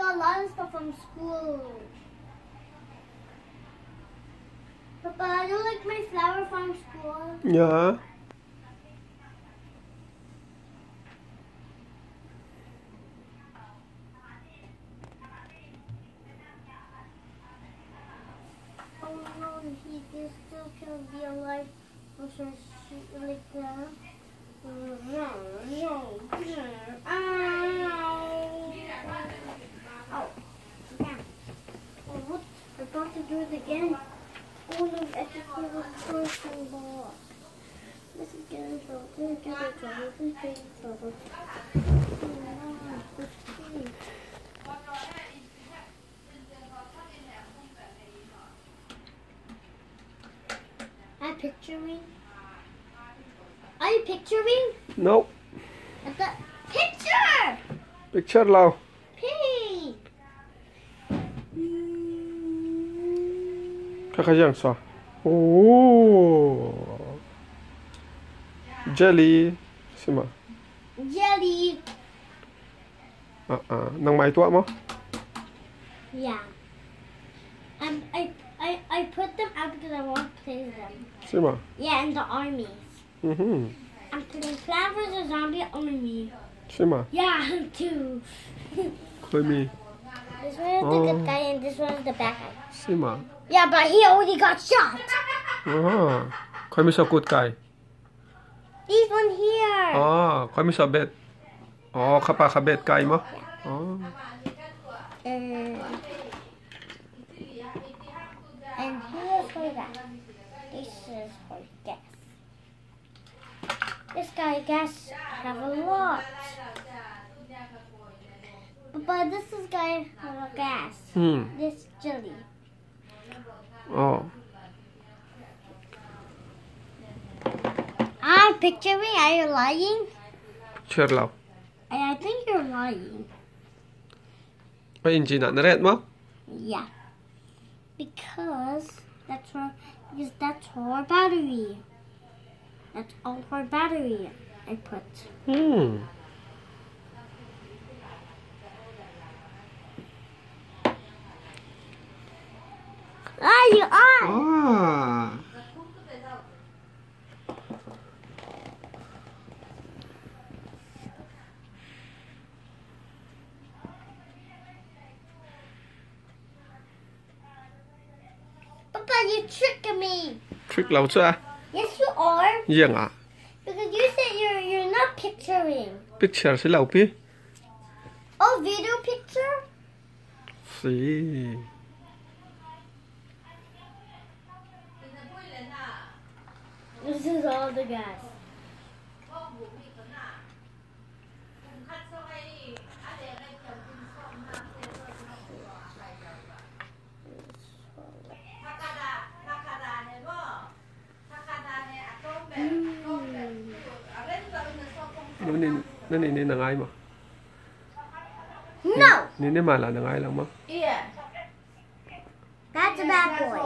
got a lot of stuff from school. Papa, I don't like my flower from school. Yeah. Oh no, he can still can be alive. Which is like that. Ow. Oh. Yeah. Oh, what? I'm about to do it again. Oh no, I just feel the first ball. This is getting trouble. This is getting trouble. This is getting trouble. Oh no, this thing. Am I picturing? Are you picturing? No. At the picture! Picture เรา Hey! ค่อยๆย่างซะโอ้ jelly ใช่ไหม Jelly! นางไม้ตัวมั้ง Yeah. I put them out because I want to play with them. ใช่ไหม Yeah, in the armies. I'm putting Plant vs. Zombie army. ใช่ไหม Yeah, too. เคยมี This one is the good guy and this one is the bad guy. ใช่ไหม Yeah, but he already got shot. เคยมีสกุดไก่ These one here. เคยมีสเบ็ดข้าปลาข้าเบ็ดไก่มั้ง And here's for that. This is for gas. This guy gas have a lot. But this is guy have a gas. This jelly. I'm picturing. Are you lying? เชื่อเรา I think you're lying. ไม่จริงๆนะนั่นแหละมั้ง Yeah. Because that's our battery. That's all our battery I put. You are. Papa, you're tricking me. ทริคเราใช่ไหม Yes, you are. เยี่ยง Because you said you're not picturing. picture ใช่เราพี่ Oh, video picture? สิ This is all the gas. Nani nang ai mà No. Nini mà là nang ai lang mà Yeah. That's a bad boy.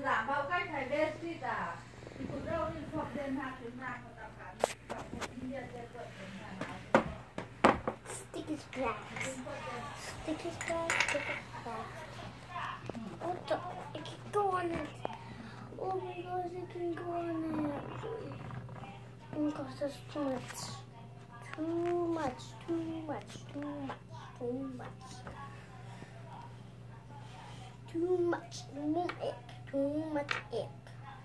Sticky scratch. Sticky scratch. Sticky scratch. What the? It can go on it. Oh my gosh, it can go on it. Oh my gosh, that's too much. Too much. Too much. Too much. Too much. Too much. Too ick. Too much ick.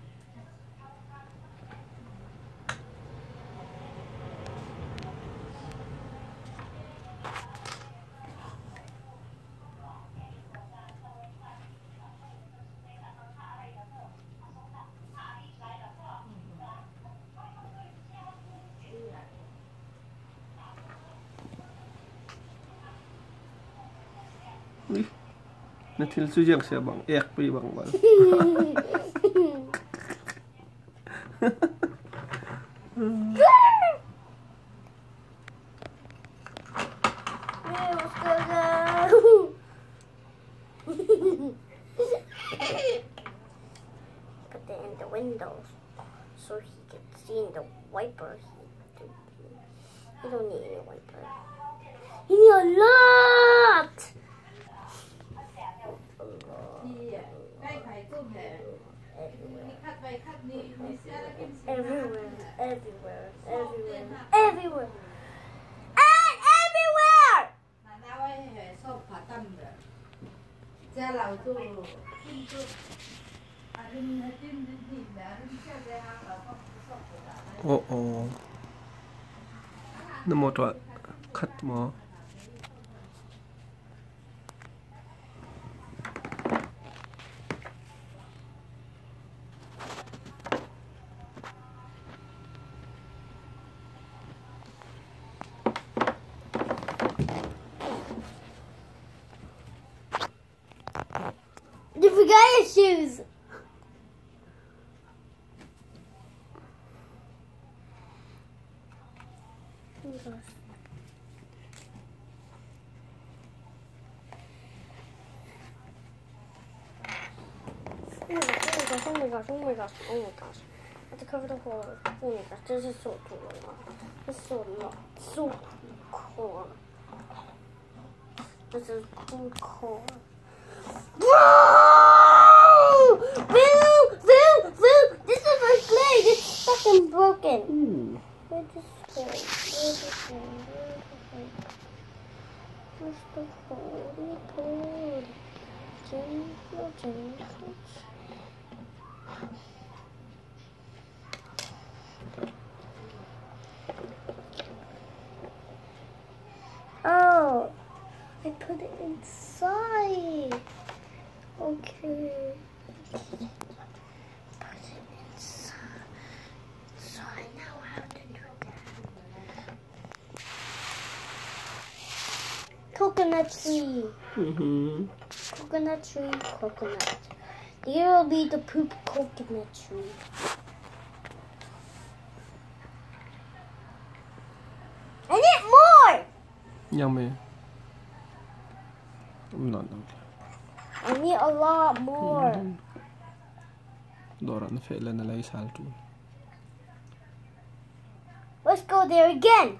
Nó thiên sư giang sẽ bằng ép đi bằng bằng Put it in the windows so he can see in the wiper. He don't need any wiper. He need a lot. everywhere. Everywhere. Everywhere. And everywhere! Oh. Nó một rồi. Cắt mà. You forgot your shoes. Oh my gosh. Oh my gosh. I have to cover the hole. Oh my gosh, this is so cool. This is so cool. This is cool. Whoa! Boo! This is my sled. It's fucking broken. Ooh. Where's the sled? Where's the holy pole? Jingle. Oh, I put it inside. Okay. Put it inside. So I know how to do that. Coconut tree. Coconut. Here will be the poop coconut tree. I need more! Yummy. Not okay. I need a lot more. Dora na fela na lang salto. Let's go there again.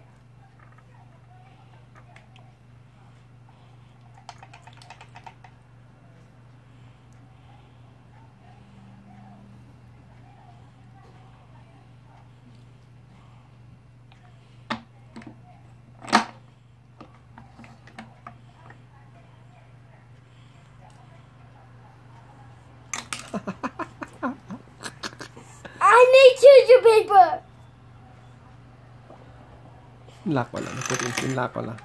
I need tissue paper. Lock wala. Put in lock wala.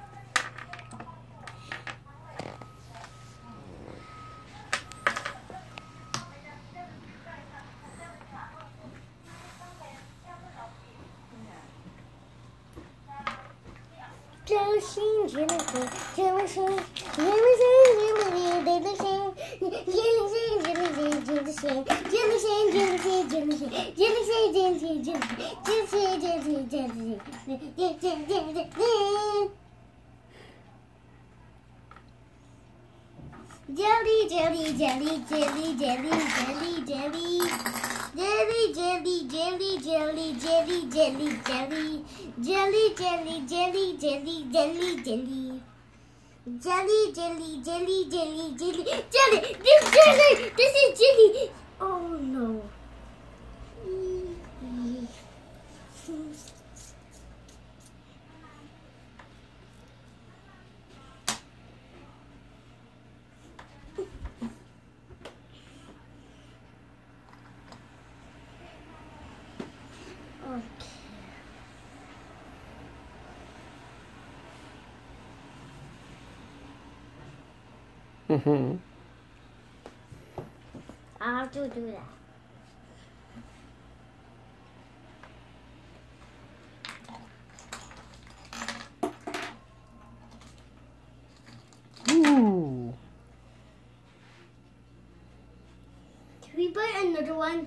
Jelly. This is jelly. Oh no. I have to do that. Ooh. Can we buy another one?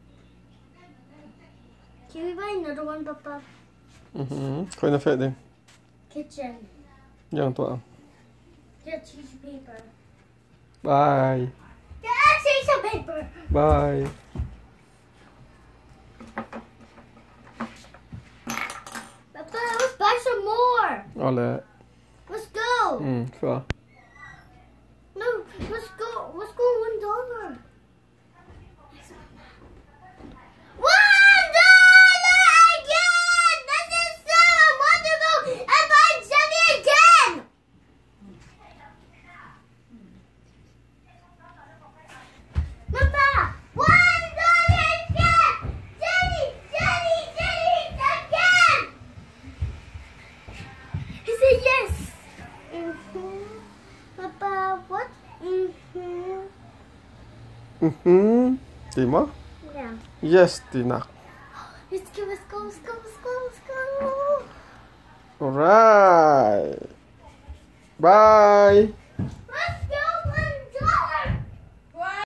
Can we buy another one, Papa? Koin na färdig. Kitchen. Gör inte vad. Get tissue paper. Bye. Get tissue paper. Bye. Papa, let's buy some more. Ale. Let's go. Kvar. No, let's go. Let's go $1. $1 again. Di mo? Yeah. Yes, tinak. Let's go, let's go, let's go, let's go, let's go. Alright. Bye.